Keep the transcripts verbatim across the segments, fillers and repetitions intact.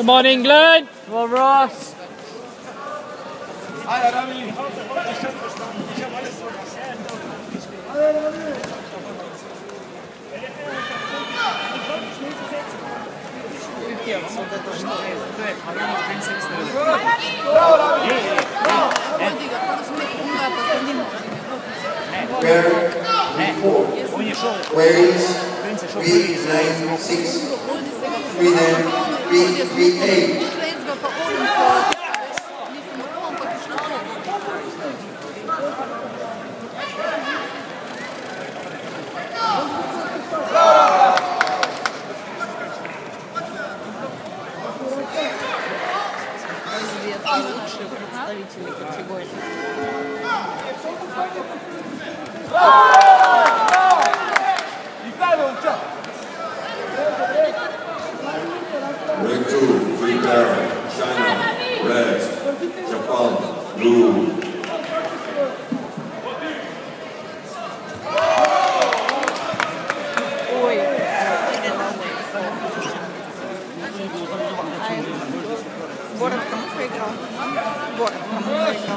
Come on, England! Come on, Ross! Wales, three nine six, three nine three three eight. Лучшие представители категории. Ring two, three pair, China, red, Japan, blue. Ой, город кому проиграл? Город кому проиграл?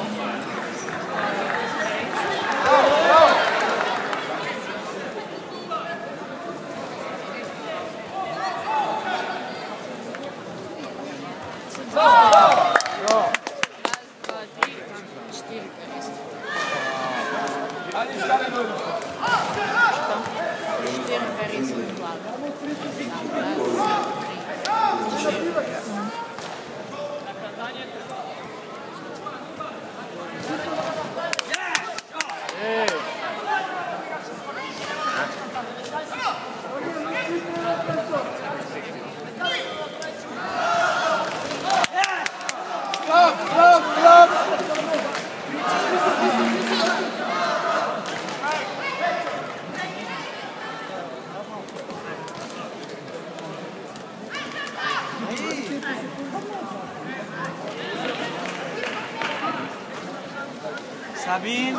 Sabine.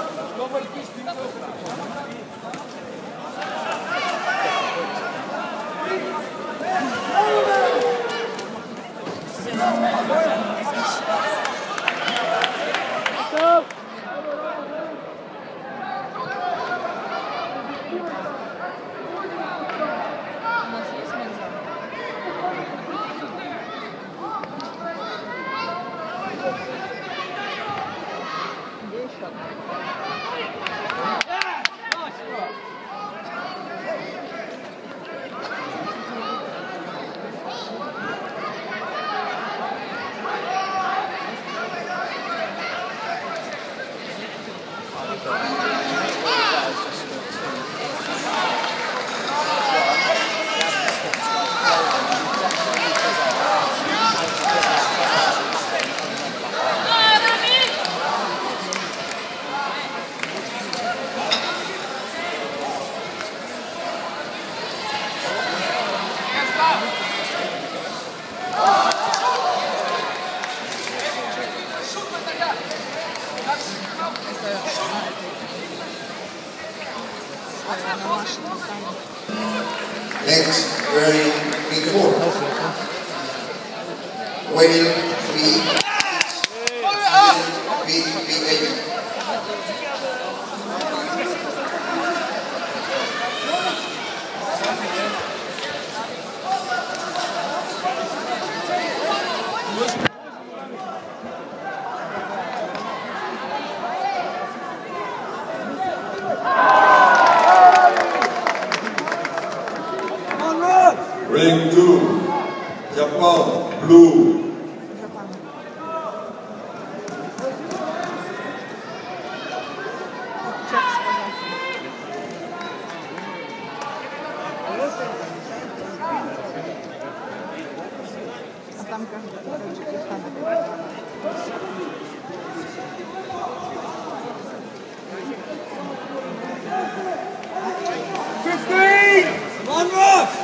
Next, wearing three four. Wales, three three three eight. Ring two, Japan, blue. А там кажется, Таджикистан. Fifteen! Come on, Ross!